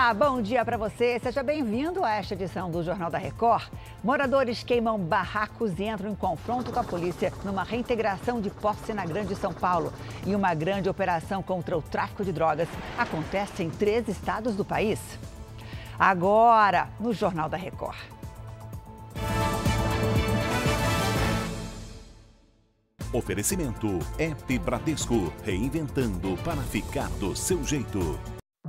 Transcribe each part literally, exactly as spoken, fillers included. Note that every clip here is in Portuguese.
Olá, bom dia para você. Seja bem-vindo a esta edição do Jornal da Record. Moradores queimam barracos e entram em confronto com a polícia numa reintegração de posse na Grande São Paulo. E uma grande operação contra o tráfico de drogas acontece em três estados do país. Agora, no Jornal da Record. Oferecimento App Bradesco, reinventando para ficar do seu jeito.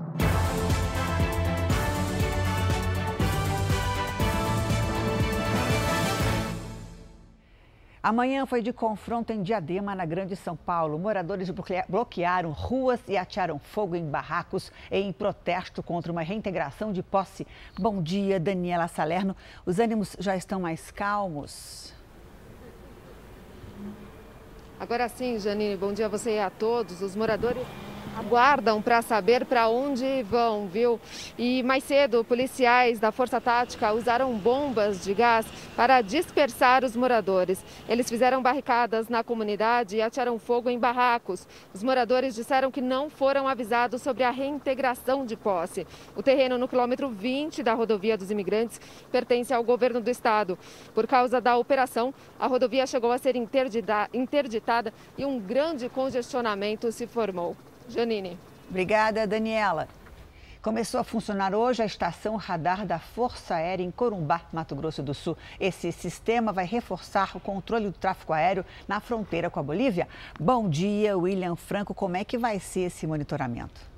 Amanhã foi de confronto em Diadema, na Grande São Paulo. Moradores bloquearam ruas e atearam fogo em barracos em protesto contra uma reintegração de posse. Bom dia, Daniela Salerno. Os ânimos já estão mais calmos? Agora sim, Janine, bom dia a você e a todos. Os moradores aguardam para saber para onde vão, viu? E mais cedo, policiais da Força Tática usaram bombas de gás para dispersar os moradores. Eles fizeram barricadas na comunidade e atearam fogo em barracos. Os moradores disseram que não foram avisados sobre a reintegração de posse. O terreno no quilômetro vinte da rodovia dos Imigrantes pertence ao governo do estado. Por causa da operação, a rodovia chegou a ser interditada e um grande congestionamento se formou. Janine. Obrigada, Daniela. Começou a funcionar hoje a estação radar da Força Aérea em Corumbá, Mato Grosso do Sul. Esse sistema vai reforçar o controle do tráfego aéreo na fronteira com a Bolívia. Bom dia, William Franco. Como é que vai ser esse monitoramento?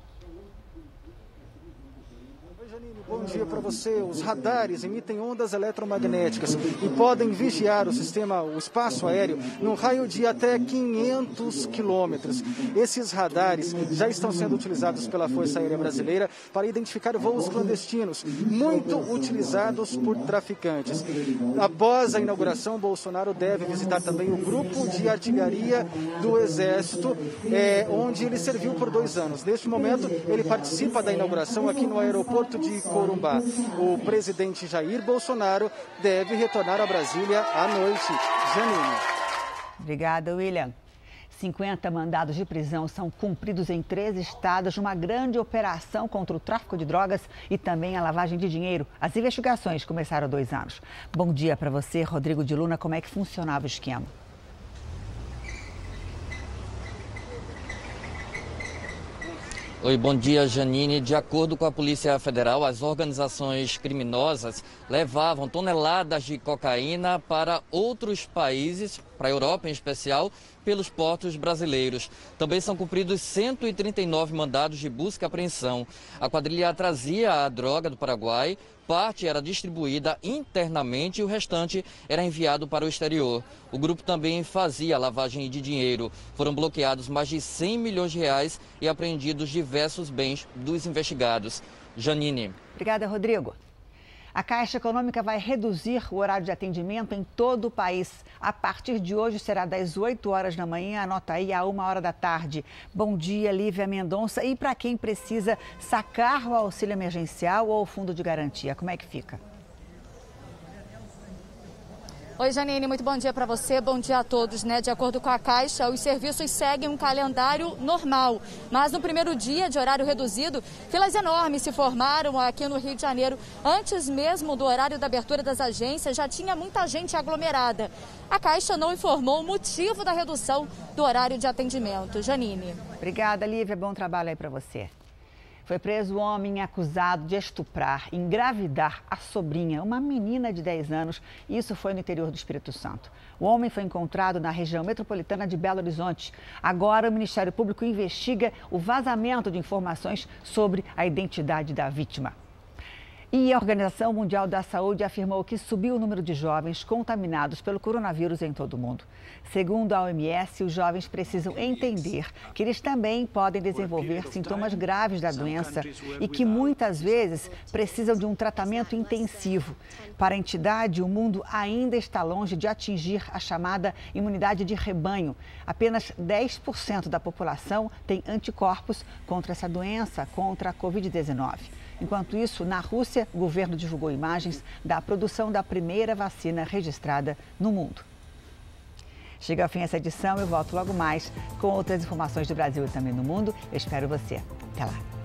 Bom dia para você. Os radares emitem ondas eletromagnéticas e podem vigiar o sistema, o espaço aéreo, num raio de até quinhentos quilômetros. Esses radares já estão sendo utilizados pela Força Aérea Brasileira para identificar voos clandestinos, muito utilizados por traficantes. Após a inauguração, Bolsonaro deve visitar também o grupo de artilharia do Exército, é, onde ele serviu por dois anos. Neste momento, ele participa da inauguração aqui no aeroporto de Corumbá. O presidente Jair Bolsonaro deve retornar a Brasília à noite. Janine. Obrigada, William. cinquenta mandados de prisão são cumpridos em três estados numa grande operação contra o tráfico de drogas e também a lavagem de dinheiro. As investigações começaram há dois anos. Bom dia para você, Rodrigo de Luna. Como é que funcionava o esquema? Oi, bom dia, Janine. De acordo com a Polícia Federal, as organizações criminosas levavam toneladas de cocaína para outros países, para a Europa em especial, pelos portos brasileiros. Também são cumpridos cento e trinta e nove mandados de busca e apreensão. A quadrilha trazia a droga do Paraguai, parte era distribuída internamente e o restante era enviado para o exterior. O grupo também fazia lavagem de dinheiro. Foram bloqueados mais de cem milhões de reais e apreendidos diversos bens dos investigados. Janine. Obrigada, Rodrigo. A Caixa Econômica vai reduzir o horário de atendimento em todo o país. A partir de hoje será das oito horas da manhã, anota aí, a uma hora da tarde. Bom dia, Lívia Mendonça. E para quem precisa sacar o auxílio emergencial ou o fundo de garantia, como é que fica? Oi, Janine, muito bom dia para você, bom dia a todos, né? De acordo com a Caixa, os serviços seguem um calendário normal, mas no primeiro dia de horário reduzido, filas enormes se formaram aqui no Rio de Janeiro. Antes mesmo do horário da abertura das agências, já tinha muita gente aglomerada. A Caixa não informou o motivo da redução do horário de atendimento. Janine. Obrigada, Lívia, bom trabalho aí para você. Foi preso o homem acusado de estuprar, engravidar a sobrinha, uma menina de dez anos. Isso foi no interior do Espírito Santo. O homem foi encontrado na região metropolitana de Belo Horizonte. Agora, o Ministério Público investiga o vazamento de informações sobre a identidade da vítima. E a Organização Mundial da Saúde afirmou que subiu o número de jovens contaminados pelo coronavírus em todo o mundo. Segundo a O M S, os jovens precisam entender que eles também podem desenvolver sintomas graves da doença e que muitas vezes precisam de um tratamento intensivo. Para a entidade, o mundo ainda está longe de atingir a chamada imunidade de rebanho. Apenas dez por cento da população tem anticorpos contra essa doença, contra a covid dezenove. Enquanto isso, na Rússia, o governo divulgou imagens da produção da primeira vacina registrada no mundo. Chega ao fim essa edição, eu volto logo mais com outras informações do Brasil e também do mundo. Eu espero você. Até lá.